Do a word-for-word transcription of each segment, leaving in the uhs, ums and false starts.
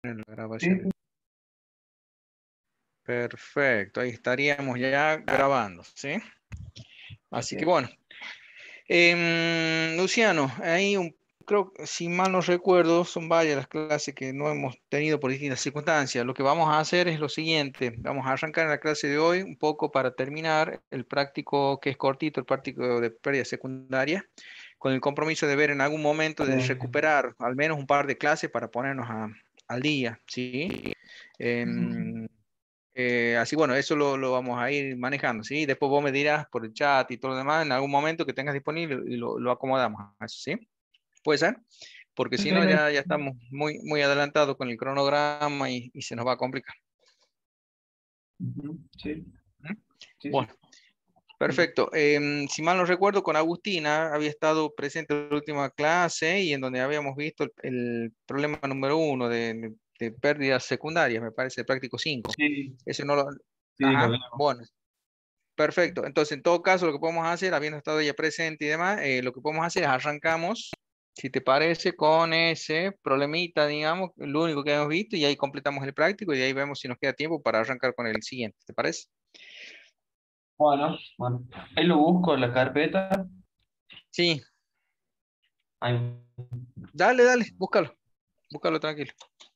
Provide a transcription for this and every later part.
en la Sí, grabación. Perfecto, ahí estaríamos ya grabando, ¿sí? Así que sí. bueno. Em, Luciano, ahí un, creo, que, si mal no recuerdo, son varias las clases que no hemos tenido por distintas circunstancias. Lo que vamos a hacer es lo siguiente, vamos a arrancar en la clase de hoy un poco para terminar el práctico que es cortito, el práctico de pérdida secundaria, con el compromiso de ver en algún momento de Sí. recuperar al menos un par de clases para ponernos a- al día, ¿sí? Em, eh, así bueno, eso lo, lo vamos a ir manejando, ¿sí? Después vos me dirás por el chat y todo lo demás en algún momento que tengas disponible y lo, lo acomodamos a eso, ¿sí? ¿Puede ser? Porque Sí, si sí, no no hay- ya, ya estamos muy, muy adelantados con el cronograma y, y se nos va a complicar. Ujú, sí, ¿Mm? sí, sí. Bueno, perfecto. Em, si mal no recuerdo, con Agustina había estado presente en la última clase y en donde habíamos visto el, el problema número uno de, de pérdidas secundarias, me parece, el práctico cinco. Sí, Ese no lo... sí, lo Ajá, vimos. bueno. Perfecto. Entonces, en todo caso, lo que podemos hacer, habiendo estado ella presente y demás, eh, lo que podemos hacer es arrancamos, si te parece, con ese problemita, digamos, lo único que hemos visto, y ahí completamos el práctico y de ahí vemos si nos queda tiempo para arrancar con el siguiente. ¿Te parece? Bueno, bueno. Ahí lo busco en la carpeta. Sí, Ahí. dale, dale, búscalo, búscalo tranquilo.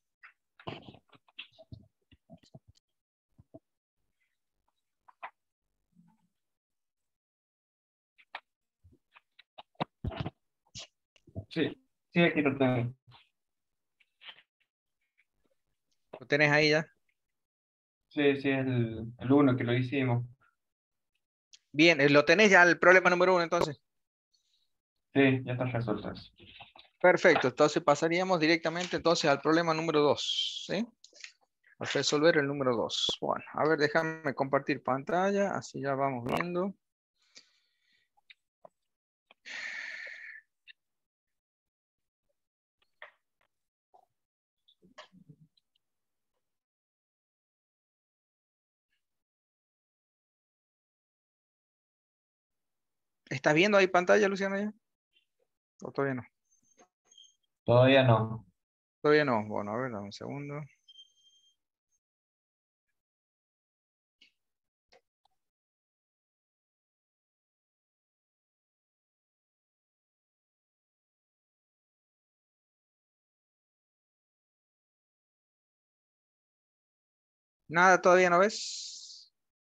Sí, sí, aquí lo tengo. ¿Lo tenés ahí ya? Sí, sí, es el, el uno que lo hicimos. Bien, eh, lo tenés ya el problema número uno, entonces. Sí, ya está resuelto eso. Perfecto, entonces pasaríamos directamente entonces al problema número dos, ¿sí? A resolver el número dos. Bueno, a ver, déjame compartir pantalla, así ya vamos viendo. ¿Estás viendo ahí pantalla, Luciana, ya? ¿O todavía no? Todavía no. Todavía no. Bueno, a ver, dame un segundo. Nada, todavía no ves.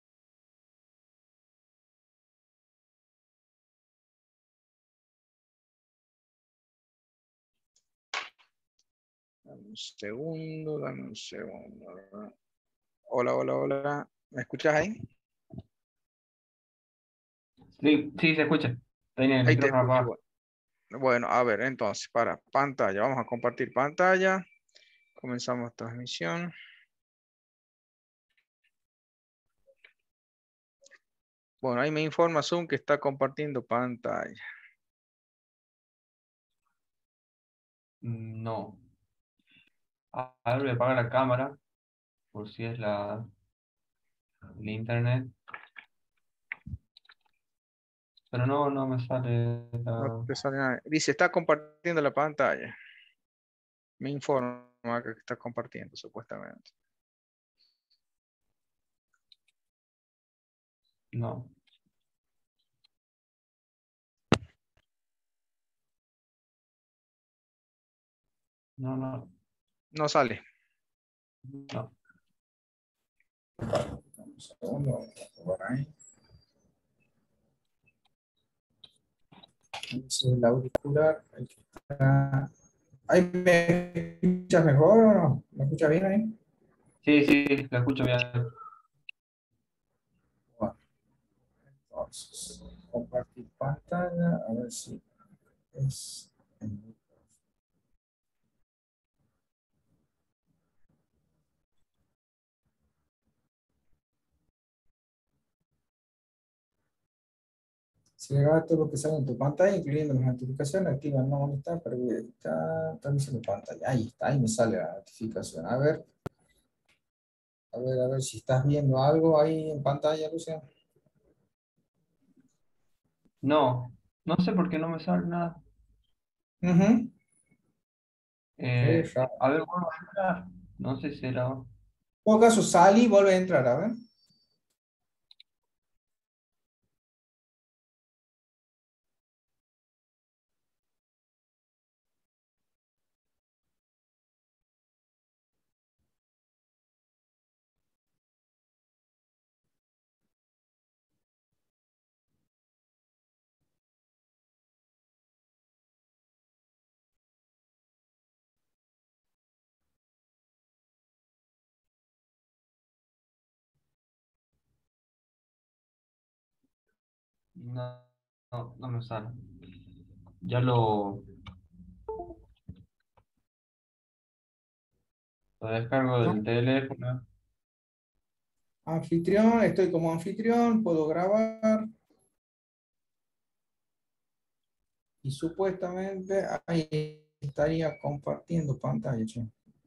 Dame un segundo, dame un segundo. Hola, hola, hola. ¿Me escuchas ahí? Sí, sí, se escucha. Tenía el Ahí te micrófono escucho. apagado. Bueno, bueno, a ver, entonces, para pantalla. Vamos a compartir pantalla. Comenzamos transmisión. Bueno, ahí me informa Zoom que está compartiendo pantalla. No. A a ver, voy a apagar la cámara por si es la, el internet. Pero no, no me sale No la... te sale nada. Dice, está compartiendo la pantalla. Me informa que está compartiendo, supuestamente. No, no, no, No sale. no. Un segundo, vamos a probar ahí. Es el auricular. El que está... ¿Ahí me escuchas mejor o no? ¿Me escuchas bien ahí? Sí, sí, la escucho bien. Bueno, entonces, compartir pantalla, a ver si es... Si graba todo lo que sale en tu pantalla, incluyendo las notificaciones, activa no molestar para que está transmisión de pantalla. Ahí está, ahí me sale la notificación. A ver, a ver, a ver si estás viendo algo ahí en pantalla, Luciano. No, no sé por qué no me sale nada. Ujú. Qué Eh, raro. a ver, vuelvo a entrar. No sé si era. En todo caso, sal y vuelve a entrar, a ver. No, no, no me sale. Ya lo, lo descargo No. del teléfono. Anfitrión, estoy como anfitrión, puedo grabar. Y supuestamente ahí estaría compartiendo pantalla, che.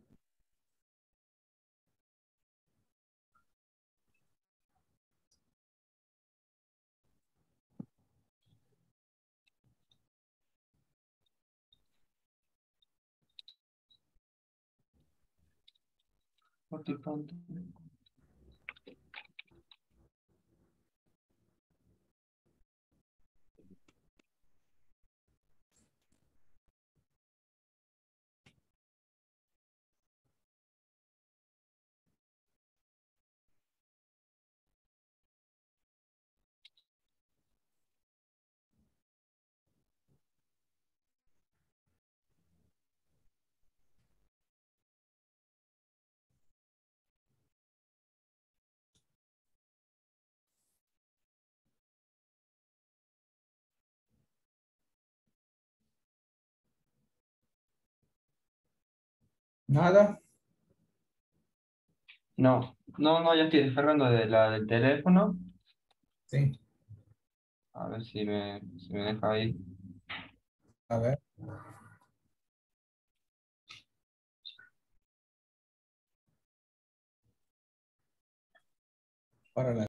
Nada. No, no, no, ya estoy descargando de la del teléfono. Sí, A ver si me, si me deja ahí. a ver. Para la